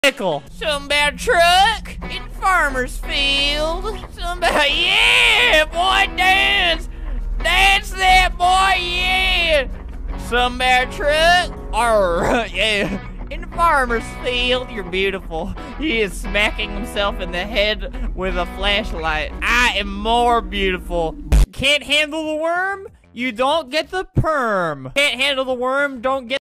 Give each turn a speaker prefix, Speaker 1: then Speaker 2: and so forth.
Speaker 1: nickel. Something about a truck in farmer's field. Something about, yeah, boy, dance. Dance that, boy, yeah. Something about a truck. Arr, yeah. In the farmer's field, you're beautiful. He is smacking himself in the head with a flashlight. I am more beautiful. Can't handle the worm? You don't get the perm. Can't handle the worm, don't get